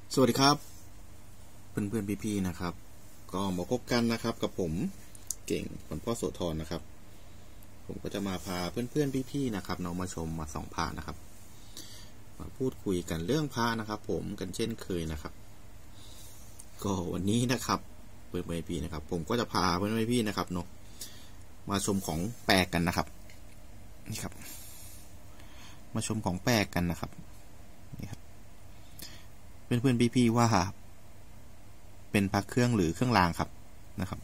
สวัสดีครับเพื่อนพี่ๆนะครับก็มาพบกันนะครับกับผมเก่งผลพ่อโสธรนะครับผมก็จะมาพาเพื่อนๆพี่ๆนะครับน้องมาชมมาส่องพระนะครับมาพูดคุยกันเรื่องพระนะครับผมกันเช่นเคยนะครับก็วันนี้นะครับเพื่อนๆพี่นะครับผมก็จะพาเพื่อนๆพี่นะครับเนาะมาชมของแปลกกันนะครับนี่ครับมาชมของแปลกกันนะครับนี่ครับเพื่อนๆพี่ๆว่าเป็นพระเครื่องหรือเครื่องรางครับนะครับ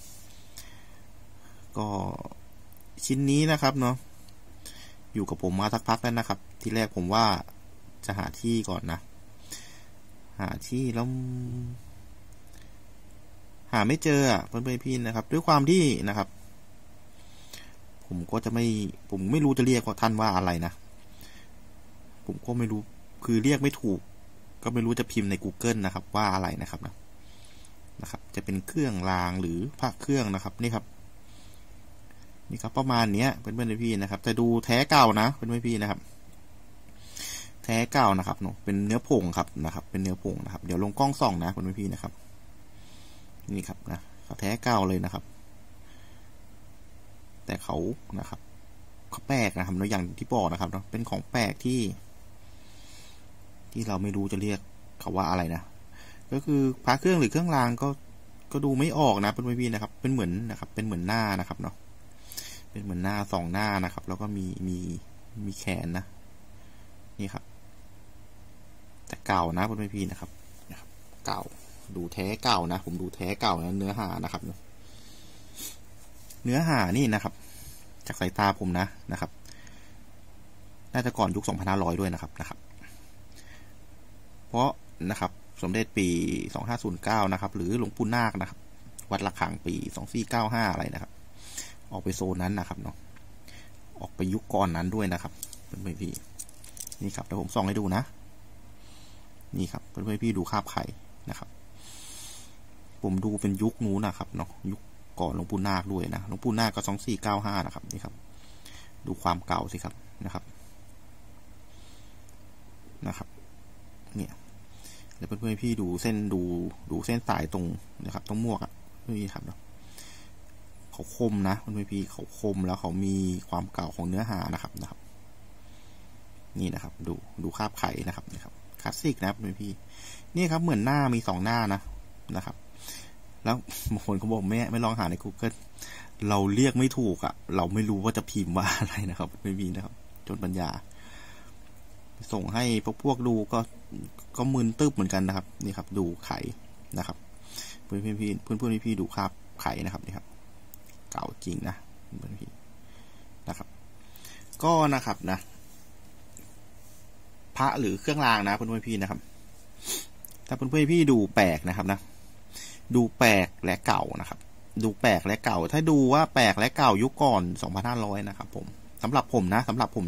ก็ชิ้นนี้นะครับเนาะอยู่กับผมมาสักพักแล้วนะครับที่แรกผมว่าจะหาที่ก่อนนะหาที่แล้วหาไม่เจอเพื่อนๆพี่นะครับด้วยความที่นะครับผมไม่รู้จะเรียกว่าท่านว่าอะไรนะผมก็ไม่รู้คือเรียกไม่ถูกก็ไม่รู้จะพิมพ์ใน Google นะครับว่าอะไรนะครับจะเป็นเครื่องรางหรือพระเครื่องนะครับนี่ครับประมาณนี้เพื่อนๆพี่นะครับแต่ดูแท้เก่านะเพื่อนๆพี่นะครับแท้เก่านะครับเนาะเป็นเนื้อผงครับนะครับเป็นเนื้อผงนะครับเดี๋ยวลงกล้องส่องนะเพื่อนๆพี่นะครับนี่ครับนะแท้เก่าเลยนะครับแต่เขานะครับเขาแปลกนะครับเนาะอย่างที่บอกนะครับเนาะเป็นของแปลกที่เราไม่รู้จะเรียกเขาว่าอะไรนะก็คือพระเครื่องหรือเครื่องรางก็ดูไม่ออกนะเพื่อนๆพี่นะครับเป็นเหมือนนะครับเป็นเหมือนหน้านะครับเนาะเป็นเหมือนหน้าสองหน้านะครับแล้วก็มีแขนนะนี่ครับแต่เก่านะเพื่อนๆพี่นะครับเก่าดูแท้เก่านะผมดูแท้เก่านะเนื้อหานะครับเนื้อหานี่นะครับจากสายตาผมนะครับน่าจะก่อนยุค 2500 ด้วยนะครับเพราะนะครับสมเด็จปี 2509 นะครับหรือหลวงปู่นาคนะครับวัดระฆังปี 2495 อะไรนะครับออกไปโซนนั้นนะครับเนาะออกไปยุคก่อนนั้นด้วยนะครับเพื่อนพี่นี่ครับเดี๋ยวผมส่องให้ดูนะนี่ครับเพื่อนพี่ดูคาบไข่นะครับผมดูเป็นยุคนู้นนะครับเนาะยุคก่อนหลวงปู่นาคด้วยนะหลวงปู่นาคก็ 2495 นะครับนี่ครับดูความเก่าสิครับนะครับเนี่ยแล้วเพื่อนๆพี่ดูเส้นดูเส้นสายตรงนะครับตรงหมวกนี่ครับเนาะเขาคมนะเพื่อนๆพี่เขาคมแล้วเขามีความเก่าของเนื้อหานะครับนี่นะครับดูคาบไข่นะครับคลาสสิกนะเพื่อนๆพี่นี่ครับเหมือนหน้ามี2หน้านะครับแล้วบางคนเขาบอกไม่ลองหาใน Google เราเรียกไม่ถูกเราไม่รู้ว่าจะพิมพ์ว่าอะไรนะครับไม่มีนะครับจนปัญญาส่งให้พวกดูก็มึนตึ๊บเหมือนกันนะครับนี่ครับดูไข่นะครับเพื่อนพี่ดูคาบไข่นะครับนี่ครับเก่าจริงนะเพื่อนพี่นะครับก็นะครับนะพระหรือเครื่องรางนะเพื่อนพี่นะครับถ้าเพื่อนพี่ดูแปลกนะครับนะดูแปลกและเก่านะครับดูแปลกและเก่าถ้าดูว่าแปลกและเก่ายุคก่อน 2,500 นะครับผมสำหรับผมนะ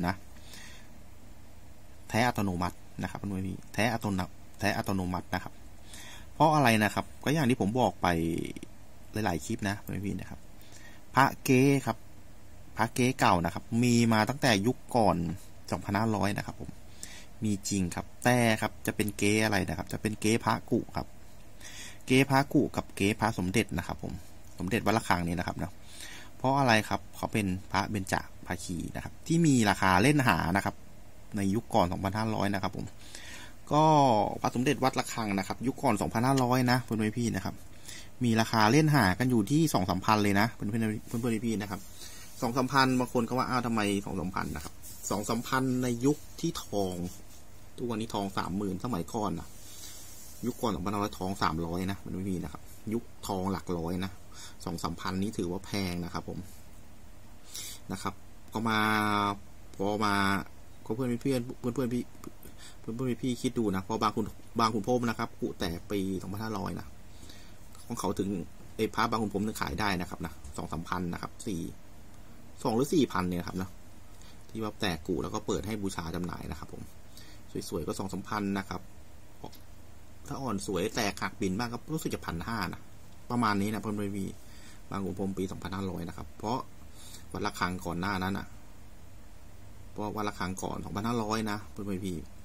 แท้อัตโนมัตินะครับเพื่อนพี่แท้อัตโนมัตินะครับเพราะอะไรนะครับก็อย่างที่ผมบอกไปหลายๆคลิปนะเพื่อนพี่นะครับพระเก๊ครับพระเก๊เก่านะครับมีมาตั้งแต่ยุคก่อน 2,500 นะครับผมมีจริงครับแต่ครับจะเป็นเก๊อะไรนะครับจะเป็นเก๊พระกุครับเก๊พระกุกับเก๊พระสมเด็จนะครับผมสมเด็จวัดระฆังนี่นะครับเนาะเพราะอะไรครับเขาเป็นพระเบญจภาคีนะครับที่มีราคาเล่นหานะครับในยุคก่อน 2,500 นะครับผมก็พระสมเด็จวัดระฆังนะครับยุคก่อน 2,500 นะเพื่อนพี่นะครับมีราคาเล่นหากันอยู่ที่ 2-3 พันเลยนะเพื่อนพี่นะครับ 2-3 พันบางคนก็ว่าทำไม 2-3 พันนะครับ 2-3 พันในยุคที่ทองทุกวันนี้ทอง 30,000 สมัยก่อนนะยุคก่อน 2,500 ทอง 300 นะเพื่อนพี่นะครับยุคทองหลักร้อยนะ 2-3 พันนี้ถือว่าแพงนะครับผมนะครับก็พอมาเพื่อนพี่คิดดูนะพอบางขุนพรหมนะครับกุแต่ปี 2,500 นะของเขาถึงพระบางขุนพรหมนึงขายได้นะครับนะ 2-3 พันนะครับ2 หรือ 4,000 เนี่ยครับนะที่ว่าแตกกุแล้วก็เปิดให้บูชาจำหน่ายนะครับผมสวยๆก็ 2-3 พันนะครับถ้าอ่อนสวยแตกหักบินบ้างก็รู้สึกจะ 1,500 นะประมาณนี้นะเพื่อนพี่บางขุนพรหมปี 2,500 นะครับเพราะวัดระฆังก่อนหน้านั้นเพราะวัดระฆังก่อน 2,500 นะเพื่อนพี่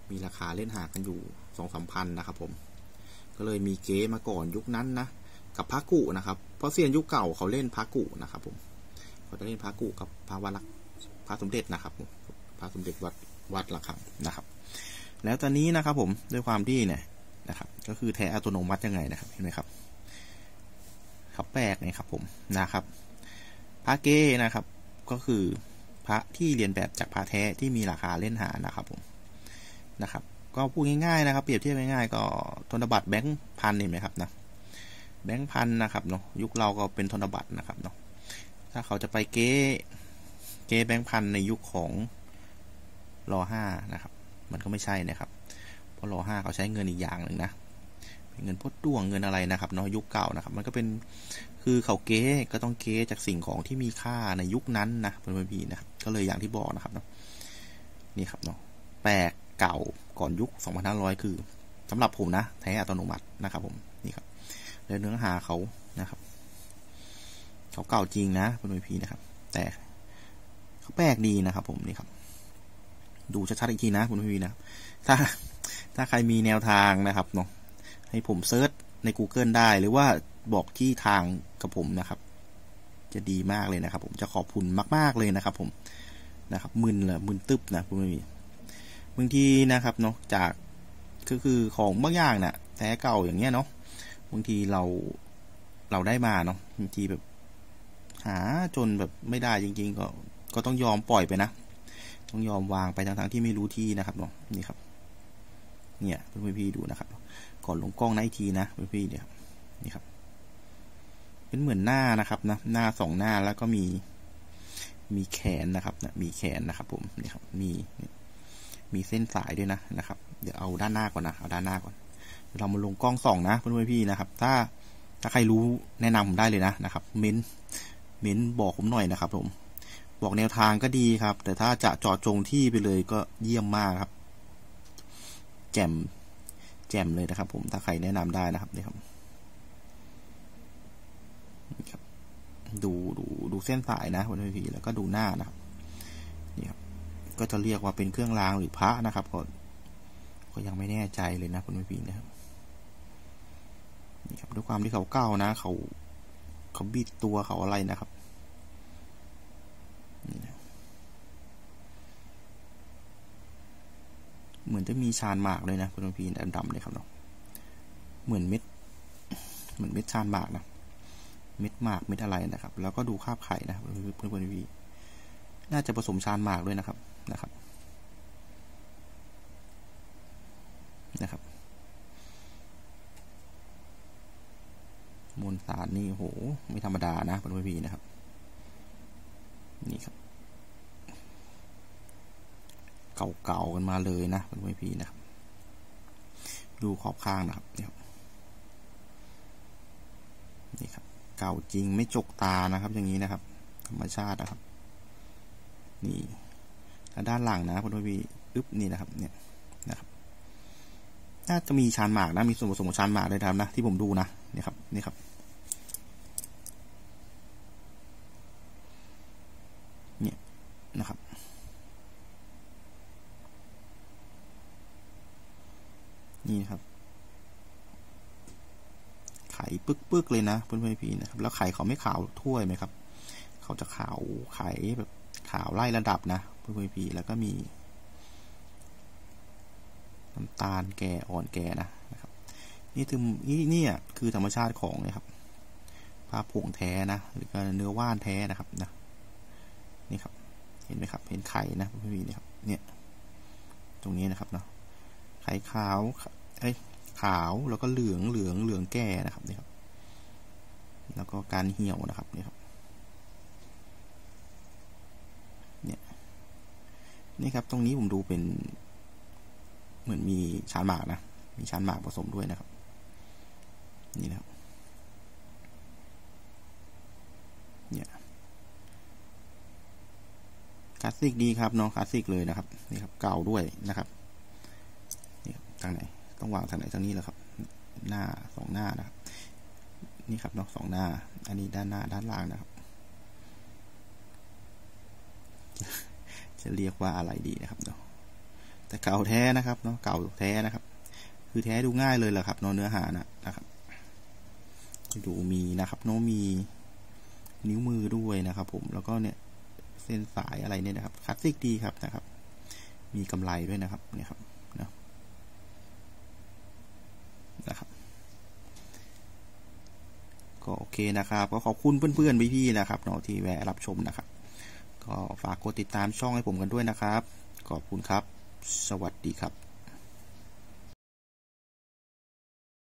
มีราคาเล่นหากันอยู่2-3 พันนะครับผมก็เลยมีเก๊มาก่อนยุคนั้นนะกับพระกุนะครับเพราะเซียนยุคเก่าเขาเล่นพระกุนะครับผมเขาจะเล่นพระกุกับพระวัดพระสมเด็จนะครับผมพระสมเด็จวัดระฆังนะครับแล้วตอนนี้นะครับผมด้วยความที่เนี่ยนะครับก็คือแท้อัตโนมัติยังไงนะครับเห็นไหมครับเขาแปลกไงครับผมนะครับพระเก้นะครับก็คือพระที่เรียนแบบจากพระแท้ที่มีราคาเล่นหานะครับผมนะครับก็พูดง่ายๆนะครับเปรียบเทียบง่ายๆก็ธนบัตรแบงค์พันเห็นไหมครับนะแบงค์พันนะครับเนาะยุคเราก็เป็นธนบัตรนะครับเนาะถ้าเขาจะไปเก๊แบงค์พันในยุคของร.5นะครับมันก็ไม่ใช่นะครับเพราะร.5เขาใช้เงินอีกอย่างหนึ่งนะเป็นเงินพดด้วงเงินอะไรนะครับเนาะยุคเก่านะครับมันก็เป็นคือเขาเก๊ก็ต้องเก๊จากสิ่งของที่มีค่าในยุคนั้นนะเป็นพี่นะครับก็เลยอย่างที่บอกนะครับเนาะนี่ครับเนาะแปลกเก่าก่อนยุค2500คือสำหรับผมนะแท้อัตโนมัตินะครับผมนี่ครับแล้วเนื้อหาเขานะครับเขาเก่าจริงนะเป็นพี่นะครับแต่เขาแปลกดีนะครับผมนี่ครับดูชัดๆอีกทีนะคุณพี่นะถ้าใครมีแนวทางนะครับเนาะให้ผมเซิร์ชใน Google ได้หรือว่าบอกที่ทางกับผมนะครับจะดีมากเลยนะครับผมจะขอบคุณมากๆเลยนะครับผมนะครับมึนตึ๊บนะคุณพี่บางทีนะครับเนาะจากคือของบางอย่างน่ะแท้เก่าอย่างเงี้ยเนาะบางทีเราได้มาเนาะบางทีแบบหาจนแบบไม่ได้จริงๆก็ต้องยอมปล่อยไปนะต้องยอมวางไปทั้งที่ไม่รู้ที่นะครับเนาะนี่ครับเนี่ยเพื่อนพี่ดูนะครับก่อนลงกล้องนะอีกทีนะเพื่อนพี่เนี่ยนี่ครับเป็นเหมือนหน้านะครับนะหน้า2 หน้าแล้วก็มีแขนนะครับนะมีแขนนะครับผมนี่ครับมีเส้นสายด้วยนะครับเดี๋ยวเอาด้านหน้าก่อนนะเอาด้านหน้าก่อนเรามาลงกล้องส่องนะเพื่อนพี่นะครับถ้าใครรู้แนะนำผมได้เลยนะครับเม้นบอกผมหน่อยนะครับผมบอกแนวทางก็ดีครับแต่ถ้าจะเจาะจงที่ไปเลยก็เยี่ยมมากครับแจ่มเลยนะครับผมถ้าใครแนะนำได้นะครับนี่ครับดูเส้นสายนะคุณพี่แล้วก็ดูหน้านะครับนี่ครับก็จะเรียกว่าเป็นเครื่องรางหรือพระนะครับก็ยังไม่แน่ใจเลยนะคุณพี่นะครับนี่ครับด้วยความที่เขาเก่านะเขาบิดตัวเขาอะไรนะครับนี่นะเหมือนจะมีชานหมากเลยนะคุณพี่ดำๆเลยครับเนาะเหมือนเม็ดชานหมากนะเม็ดหมากเม็ดอะไรนะครับแล้วก็ดูคาบไข่นะเพื่อนพี่น่าจะผสมชานหมากด้วยนะครับมวลสารนี่โหไม่ธรรมดานะเพื่อนพี่นะครับนี่ครับเก่ากันมาเลยนะเพื่อนพี่นะครับดูขอบข้างนะครับนี่ครับเก่าจริงไม่จกตานะครับอย่างนี้นะครับธรรมชาตินะครับนี่ด้านหลังนะเพื่อนพี่นี่นะครับเนี่ยนะครับน่าจะมีชานหมากนะมีส่วนผสมของชานหมากเลยนะที่ผมดูนะนี่ครับนี่ครับเนี่ยนะครับนี่ครับไข่ปึ๊กเลยนะเพื่อนพี่นะครับแล้วไข่เขาไม่ขาวถ้วยไหมครับเขาจะขาวไข่แบบขาวไล่ระดับนะเพื่อนพี่แล้วก็มีน้ำตาลแก่อ่อนแก่นะครับนี่คือธรรมชาติของนะครับผ้าผงแท้นะหรือเนื้อว่านแท้นะครับนะนี่ครับเห็นไหมครับเห็นไข่นะพี่นี่ครับเนี่ยตรงนี้นะครับเนาะไข่ขาวขาวแล้วก็เหลืองแก่นะครับนี่ครับแล้วก็การเหี่ยวนะครับนี่ครับนี่ครับตรงนี้ผมดูเป็นเหมือนมีชานหมากนะมีชานหมากผสมด้วยนะครับนี่นะครับเนี่ยคลาสสิกดีครับเนาะคลาสสิกเลยนะครับนี่ครับเก่าด้วยนะครับนี่ทางไหนต้องวางทางไหนทางนี้แหละครับหน้า2 หน้านะครับนี่ครับเนาะ2 หน้าอันนี้ด้านหน้าด้านล่างนะครับจะเรียกว่าอะไรดีนะครับเนาะแต่เก่าแท้นะครับเนาะเก่าแท้นะครับคือแท้ดูง่ายเลยแหละครับเนาะเนื้อหานะครับดูมีนะครับเนาะมีนิ้วมือด้วยนะครับผมแล้วก็เนี่ยเส้นสายอะไรเนี่ยนะครับคลาสสิกดีครับนะครับมีกำไลด้วยนะครับเนี่ยครับนะครับก็โอเคนะครับก็ขอบคุณเพื่อนๆพี่ๆนะครับเนาะที่แวะรับชมนะครับก็ฝากกดติดตามช่องให้ผมกันด้วยนะครับขอบคุณครับสวัสดีครับ